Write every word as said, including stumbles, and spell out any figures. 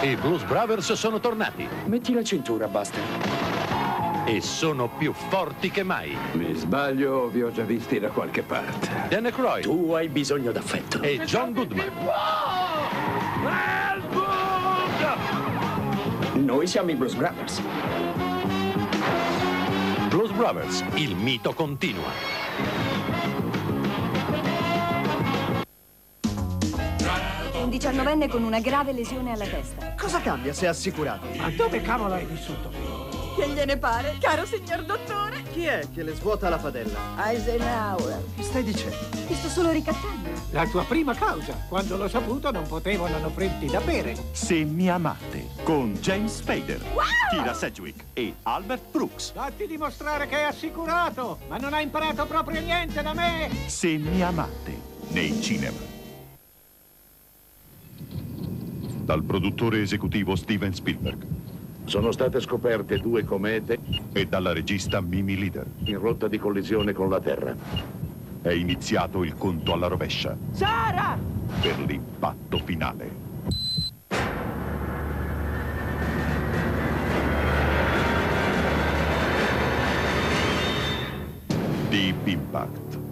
I Blues Brothers sono tornati. Metti la cintura, Buster. E sono più forti che mai. Mi sbaglio o vi ho già visti da qualche parte? Dan Aykroyd. Tu hai bisogno d'affetto. E John Goodman. Noi siamo i Blues Brothers. Blues Brothers, il mito continua. Un diciannovenne con una grave lesione alla testa. Cosa cambia se è assicurato? Ma dove cavolo hai vissuto? Che gliene pare, caro signor dottore? Chi è che le svuota la padella? Eisenhower. Che stai dicendo? Ti sto solo ricattando. La tua prima causa. Quando l'ho saputo non potevo non offrirti da bere. Se mi amate, con James Spader, Wow! Kira Sedgwick e Albert Brooks. Fatti dimostrare che è assicurato, ma non hai imparato proprio niente da me. Se mi amate, nei cinema. Dal produttore esecutivo Steven Spielberg. Sono state scoperte due comete E dalla regista Mimi Leader. in rotta di collisione con la Terra. È iniziato il conto alla rovescia. Sara! Per l'impatto finale. Deep Impact.